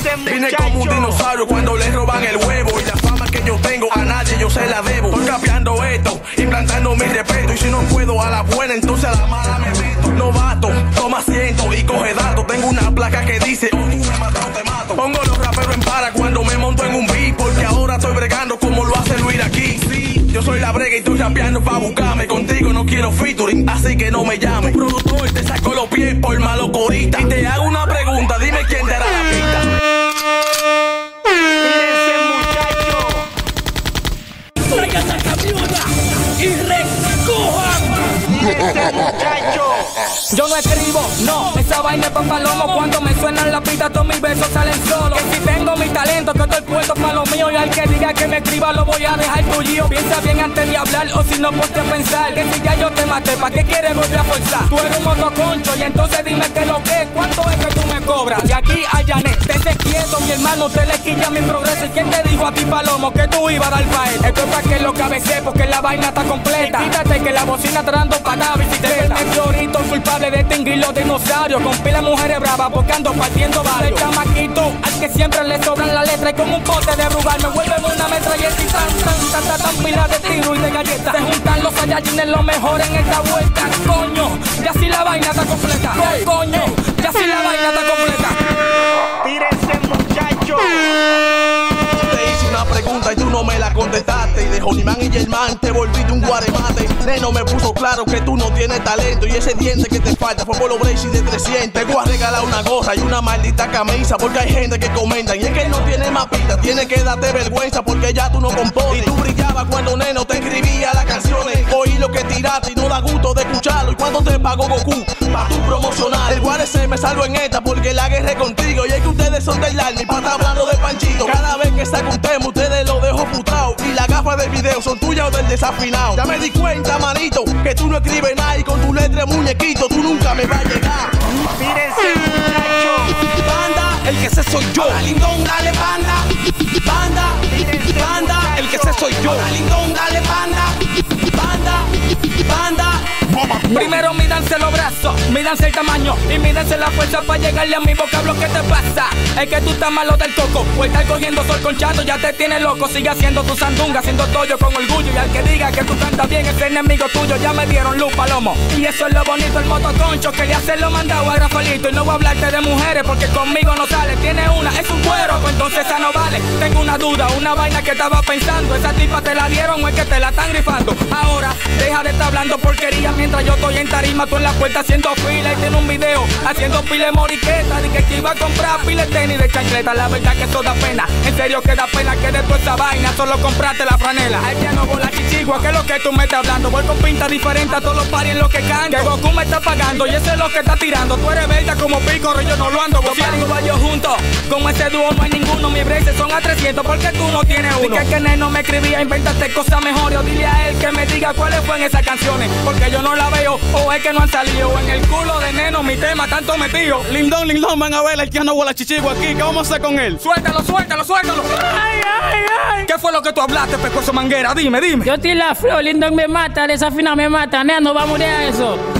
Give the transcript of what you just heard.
Vine como un dinosaurio cuando le roban el huevo. Y la fama que yo tengo a nadie yo se la debo. Estoy cambiando esto, implantando mi respeto. Y si no puedo a la buena, entonces a la mala me meto. Novato, toma asiento y coge datos. Tengo una placa que dice, oh, tú me matas o te mato. Pongo los raperos en para cuando me monto en un beat. Porque ahora estoy bregando como lo hace Luis aquí. Sí, yo soy la brega y estoy rapeando pa' buscarme. Contigo no quiero featuring, así que no me llames. Tu productor te sacó los pies por malo corita. Y te hago una pregunta, dime quién te hará la pista. Traigan la camioneta y recojan. Muchacho. Yo no escribo, no, esa vaina es pa' palomo. Cuando me suenan la pista todos mis besos salen solos. Que si tengo mi talento, que estoy puesto pa' lo mío. Y al que diga que me escriba lo voy a dejar tuyo. Piensa bien antes de hablar o si no ponte a pensar. Que si ya yo te maté, ¿pa' qué quieres volver a forzar? Tú eres un motoconcho y entonces dime qué lo que es. ¿Cuánto es que tú me cobras? De aquí a Janet, te quieto mi hermano, te le quilla mi progreso. ¿Y quién te dijo a ti palomo que tú ibas a dar pa' él? Esto es pa' que lo cabece porque la vaina está completa. Y quítate que la bocina está dando pa' la bicicleta. El meteorito culpable de extinguir los dinosaurios. Con pila mujeres bravas porque ando partiendo varios. El chamaquito al que siempre le sobran la letra. Y con un pote de brugal me vuelven una metralleta. Y tan pila de tiro y de galletas. Se juntan los Saiyajines lo mejor en esta vuelta. Coño, ya si la vaina está completa. Coño, ya si la vaina está completa. Tírense, muchachos. Te hice una pregunta y tú no me la contestaste. Y de Honeyman y Germán te volviste un guaremate. Neno me puso claro que tú no tienes talento. Y ese diente que te falta fue por los braces de 300. Te voy a regalar una gorra y una maldita camisa. Porque hay gente que comenta y es que él no tiene mapita. Tiene que darte vergüenza porque ya tú no compones. Y tú brillabas cuando Neno te escribía las canciones. Oí lo que tiraste y no da gusto de escucharlo. ¿Y cuánto te pagó Goku pa' tu promocionar? El Guarese me salvo en esta porque la guerra es contigo. Y es que ustedes son del alma y pa' estar hablando de Panchito. Cada vez que saco un tema ustedes lo dejo frustrado. Y las gafas del video son tuyas o del desafinado. Ya me di cuenta, manito, que tú no escribes nada. Y con tu letra muñequito tú nunca me vas a llegar. Tírense, muchachos. Banda, el que sé soy yo. Ahora, Lindón, dale banda. Banda, banda, el que sé soy yo. Ahora, Lindón, dale banda. Banda, banda. Primero mídanse los brazos, mídanse el tamaño y mídanse la fuerza para llegarle a mi vocablo. ¿Qué te pasa? Es que tú estás malo del coco o estás cogiendo sol con chato, ya te tiene loco. Sigue haciendo tu sandunga, haciendo toyo con orgullo. Y al que diga que tú cantas bien es enemigo tuyo. Ya me dieron luz, palomo. Y eso es lo bonito, el motoconcho que le hace lo mandado a Rafaelito. Y no voy a hablarte de mujeres porque conmigo no sale. Tiene una, es un cuero, pues entonces esa no vale. Tengo una duda, una vaina que estaba pensando. ¿Esa tipa te la dieron o es que te la están rifando? Ahora, deja de estar hablando porquería mientras yo estoy en tarima, tú en la puerta haciendo fila. Y tiene un video haciendo pile moriqueta. De que iba a comprar pile tenis de chancleta. La verdad que eso da pena, en serio que da pena que de toda esa vaina solo compraste la franela. Ay, ya no voy la chichigua, que es lo que tú me estás hablando. Voy con pinta diferente a todos los paris en lo que canto. Que Goku me está pagando y eso es lo que está tirando. Tú eres bella como Pícoro y yo no lo ando goceando. Yo juntos, con ese dúo no hay ninguno. Mis braces son a 300 porque tú no tienes uno. Dije que Neno me escribía, invéntate cosas mejores. O dile a él que me diga cuáles fueron esas canciones, porque yo no la veo o es que no han salido. En el culo de Neno mi tema tanto metido. Lindón, Lindón, van a ver el que no la chichigua aquí. ¿Qué vamos a hacer con él? Suéltalo, suéltalo, suéltalo. Ay, ay, ay. ¿Qué fue lo que tú hablaste, pescoso manguera? Dime, dime. Yo estoy la flor, Lindón me mata, desafina me mata. Neno va a morir a eso.